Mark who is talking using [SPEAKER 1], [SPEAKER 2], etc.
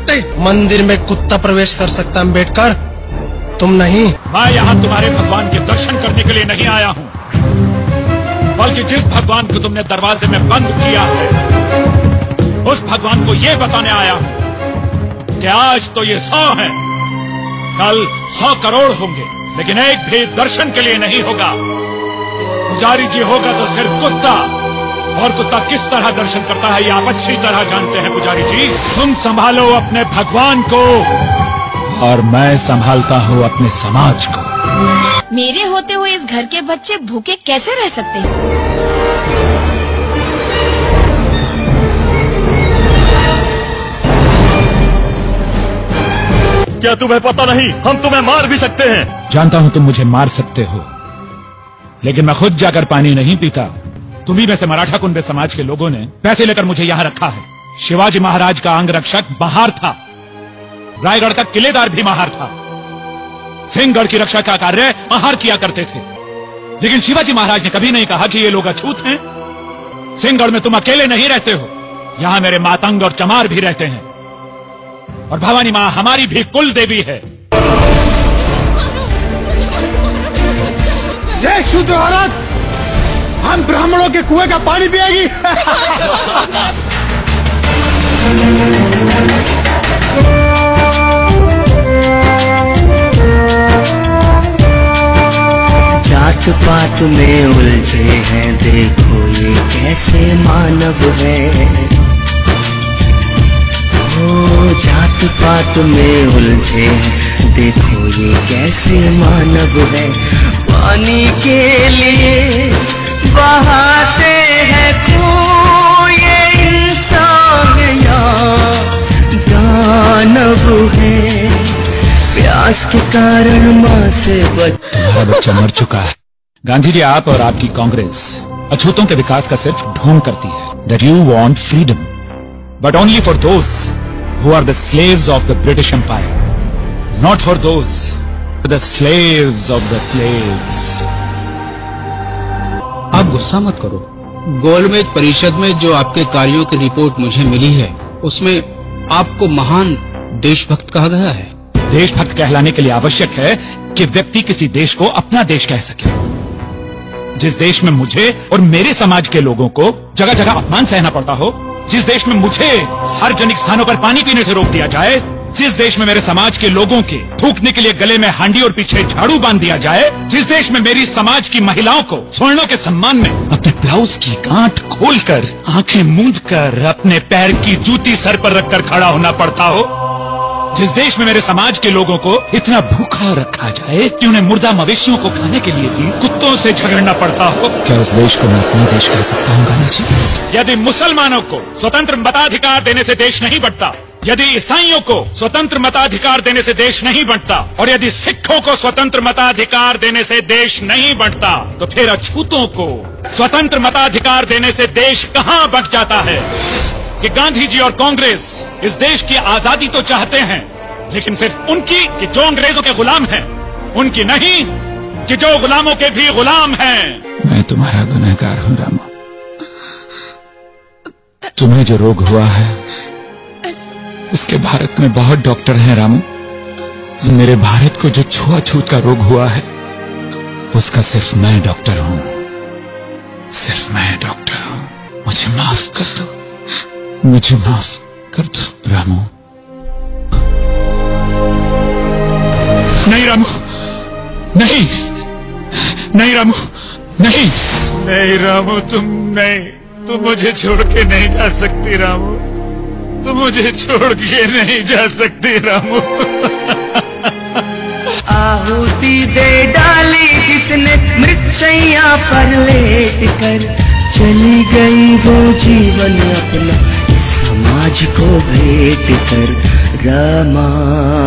[SPEAKER 1] सकते। मंदिर में कुत्ता प्रवेश कर सकता अम्बेडकर, तुम नहीं।
[SPEAKER 2] मैं यहाँ तुम्हारे भगवान के दर्शन करने के लिए नहीं आया हूँ, बल्कि जिस भगवान को तुमने दरवाजे में बंद किया है, उस भगवान को ये बताने आया हूँ कि आज तो ये 100 है, कल 100 करोड़ होंगे, लेकिन एक भी दर्शन के लिए नहीं होगा। पुजारी जी होगा तो सिर्फ कुत्ता, और कुत्ता किस तरह दर्शन करता है ये आप अच्छी तरह जानते हैं। पुजारी जी, तुम संभालो अपने भगवान को और मैं संभालता हूँ अपने समाज को।
[SPEAKER 3] मेरे होते हुए इस घर के बच्चे भूखे कैसे रह सकते हैं?
[SPEAKER 4] क्या तुम्हें पता नहीं, हम तुम्हें मार भी सकते हैं।
[SPEAKER 2] जानता हूँ तुम मुझे मार सकते हो, लेकिन मैं खुद जाकर पानी नहीं पीता। तुम्ही में से मराठा कुंबे समाज के लोगों ने पैसे लेकर मुझे यहाँ रखा है। शिवाजी महाराज का अंगरक्षक महार था, रायगढ़ का किलेदार भी महार था, सिंहगढ़ की रक्षा का कार्य महार किया करते थे। लेकिन शिवाजी महाराज ने कभी नहीं कहा कि ये लोग अछूत हैं। सिंहगढ़ में तुम अकेले नहीं रहते हो, यहाँ मेरे मातंग और चमार भी रहते हैं, और भवानी माँ हमारी भी कुल देवी है।
[SPEAKER 1] ये शुद्ध औरत हम ब्राह्मणों के कुएं का पानी पिएगी।
[SPEAKER 5] जात पात में उलझे हैं, देखो ये कैसे मानव है। ओ जात पात में उलझे हैं, देखो ये कैसे मानव है। पानी के लिए बहाते हैं खून, ये इंसान या दानव है। प्यास के कारण माँ से
[SPEAKER 2] तुम्हारा बच्चा मर चुका है। गांधी जी, आप और आपकी कांग्रेस अछूतों के विकास का सिर्फ ढोंग करती है। That you want freedom, but only for those who are the slaves of the British Empire, not for those who are the slaves of the slaves.
[SPEAKER 6] आप गुस्सा मत करो। गोलमेज परिषद में जो आपके कार्यों की रिपोर्ट मुझे मिली है, उसमें आपको महान देशभक्त कहा गया है।
[SPEAKER 2] देशभक्त कहलाने के लिए आवश्यक है कि व्यक्ति किसी देश को अपना देश कह सके। जिस देश में मुझे और मेरे समाज के लोगों को जगह जगह अपमान सहना पड़ता हो, जिस देश में मुझे सार्वजनिक स्थानों पर पानी पीने से रोक दिया जाए, जिस देश में मेरे समाज के लोगों के थूकने के लिए गले में हांडी और पीछे झाड़ू बांध दिया जाए, जिस देश में मेरी समाज की महिलाओं को स्वर्णों के सम्मान में अपने ब्लाउज की गांठ खोलकर, आंखें मूंद कर, अपने पैर की जूती सर पर रखकर खड़ा होना पड़ता हो, जिस देश में मेरे समाज के लोगों को इतना भूखा रखा जाए कि उन्हें मुर्दा मवेशियों को खाने के लिए भी कुत्तों से झगड़ना पड़ता हो, क्या उस देश को मैं अपना देश कह सकता हूँ गांधी जी? यदि मुसलमानों को स्वतंत्र मताधिकार देने से देश नहीं बढ़ता, यदि ईसाइयों को स्वतंत्र मताधिकार देने से देश नहीं बढ़ता, और यदि सिखों को स्वतंत्र मताधिकार देने से देश नहीं बढ़ता, तो फिर अछूतों को स्वतंत्र मताधिकार देने से देश कहाँ बढ़ जाता है? कि गांधी जी और कांग्रेस इस देश की आजादी तो चाहते हैं, लेकिन सिर्फ उनकी कि जो अंग्रेजों के गुलाम हैं, उनकी नहीं कि जो गुलामों के भी गुलाम हैं। मैं तुम्हारा गुनहगार हूँ रामू। तुम्हें जो रोग हुआ है उसके भारत में बहुत डॉक्टर हैं रामू। मेरे भारत को जो छुआछूत का रोग हुआ है उसका सिर्फ मैं डॉक्टर हूँ, सिर्फ मैं डॉक्टर हूँ। मुझे माफ कर दो, मुझे माफ कर दो रामू। नहीं रामू, नहीं, नहीं रामू, नहीं, नहीं रामू, तुम मुझे छोड़ के नहीं जा सकती रामू, तुम मुझे छोड़ के नहीं जा सकती रामू।
[SPEAKER 5] आहुति दे डाली जिसने मृतशैया पर लेट कर, चली गई वो जीवन अपना समाज को भेंट कर। रामा